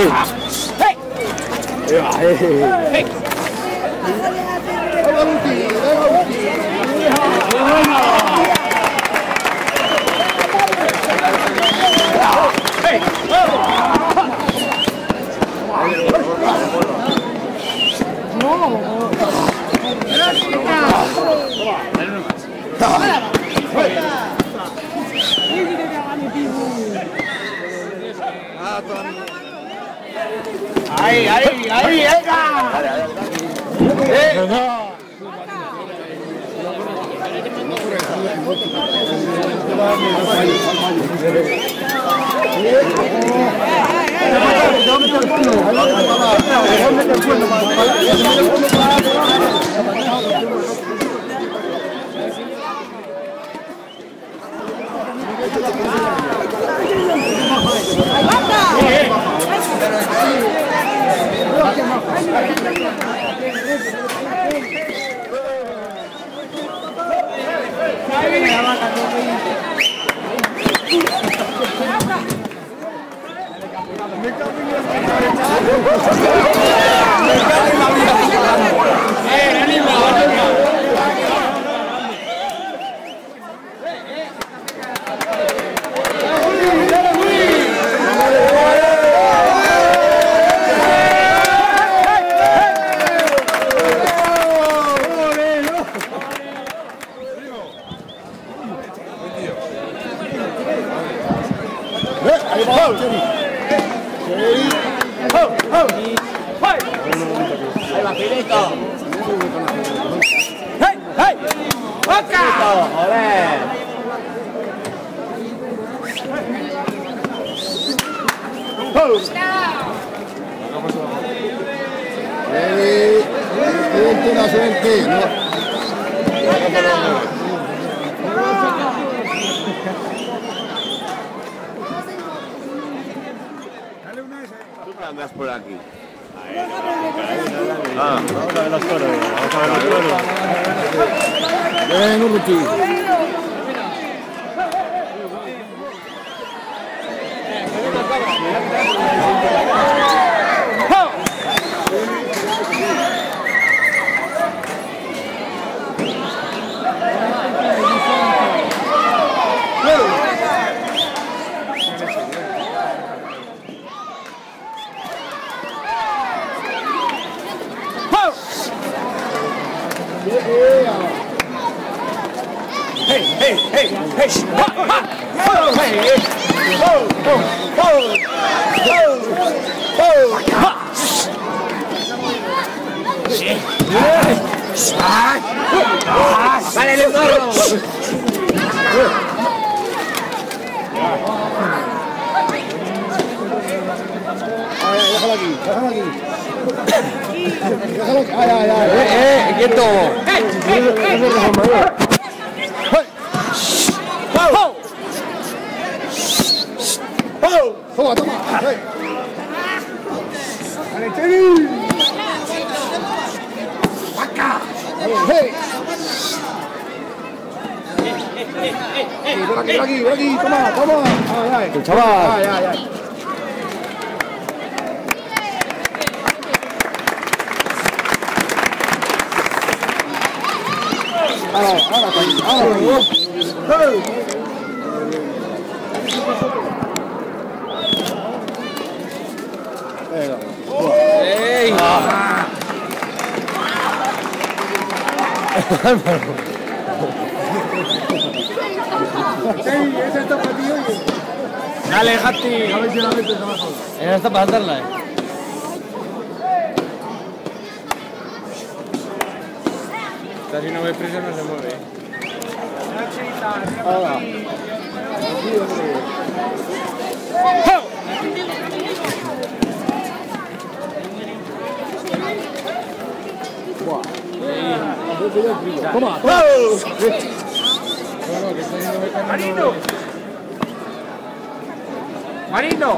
Ahí, venga. Andas por aquí. Vamos a ver los toros. Ven, Urruti. ¡Vale, Leonardo! Déjalo aquí, déjalo aquí. Déjalo aquí. Quieto. Toma, toma. Vale, Cheri. Vaca. Hey. Ven aquí, toma, toma. Ay, chaval. Ay. Dale, Gatti. A ver si la metes abajo. Esta para saltarla, Esta si no ve prisa no se mueve. Ahora. Toma. Marino. Marino.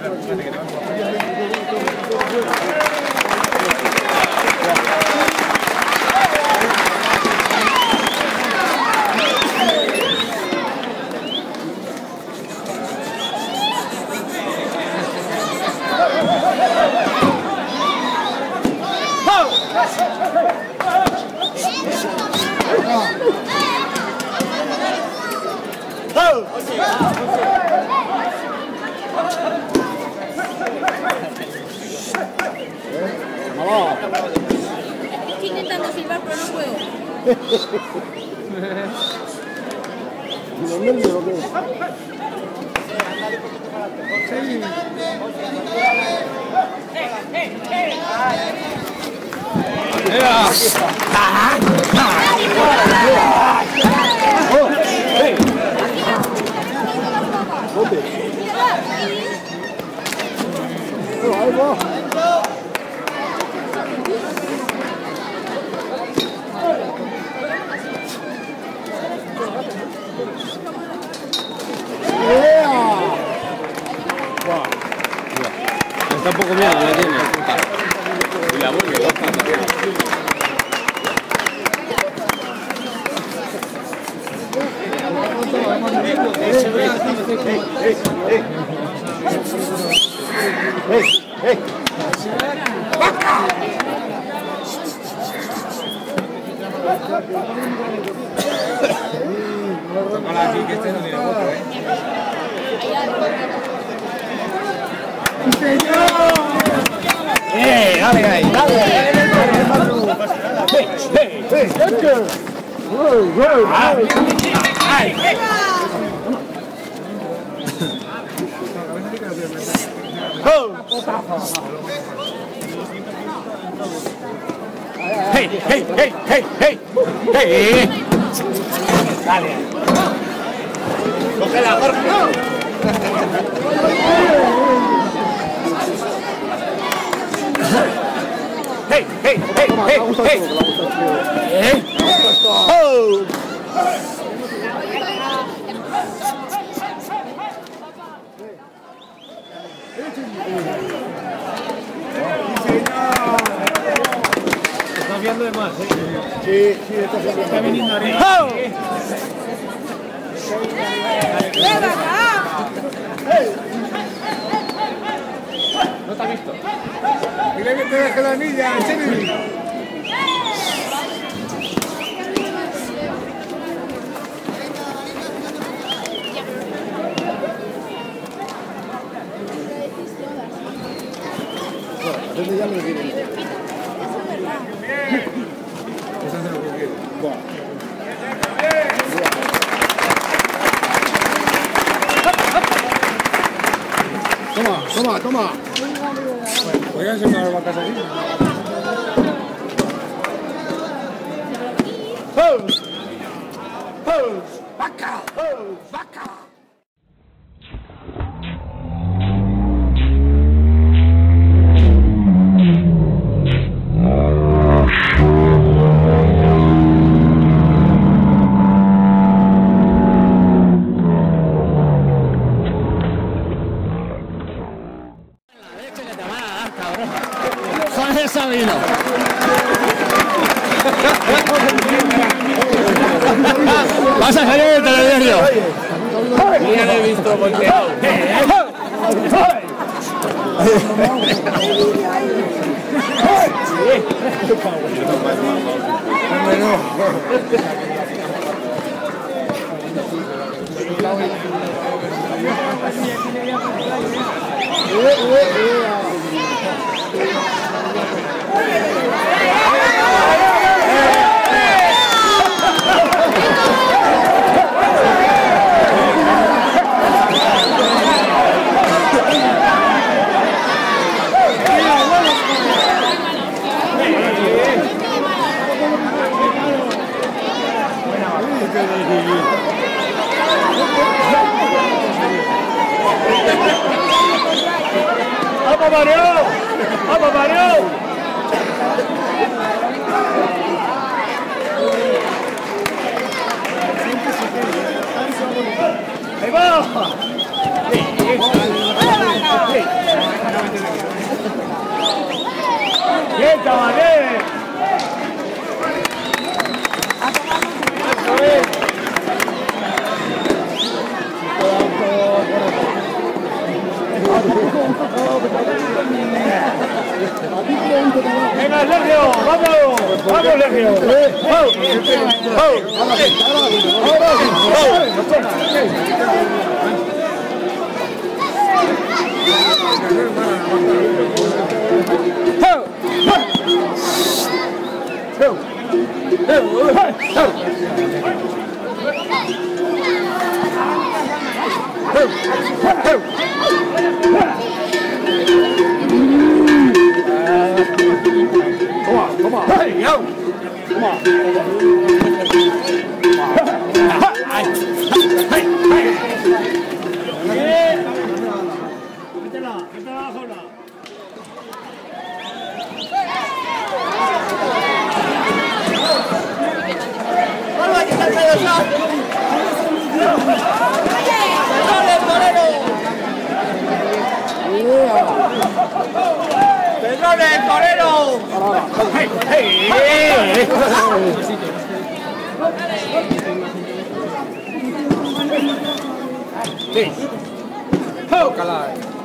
Estoy intentando silbar, pero no puedo. Está un poco miedo, la tiene. Y la vuelve loca también. Tócala aquí, que este no tiene voto, Dale ahí, dale. Hey, hey, hey, hey, hey, hey. Dale. Cógela, Jorge. Hey, hey, hey, hey, hey. ¡Oh! Estás viendo de más, Sí, está viniendo arriba. ¿No te has visto? Dile que te deje la milla, Chemi. ¿Dónde ya lo tienen? Eso es verdad. Eso es lo que quiero. Toma, toma. Voy a enseñar las vacas aquí. ¡Vaca! ¡Vaca! Jorge Sabino. Vas a salir del telediario. Ya lo he visto volteado. ¡Vamos, Mario! ¡Vamos, Mario! ¡Ahí va! Bien, chavales. Venga, Sergio, vamos, vamos, Sergio. Come on, hey, yo! Come on. ¡Pedrones, torero! ¡Hey, hey! Sí. ¡Tócala!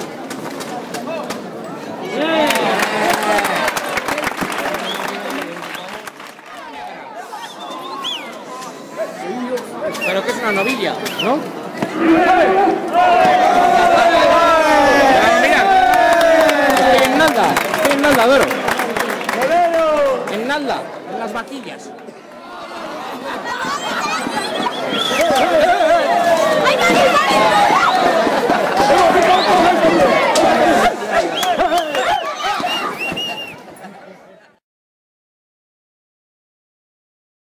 Pero que es una novilla, ¿no? En nada, Doro. En nada, en las vaquillas.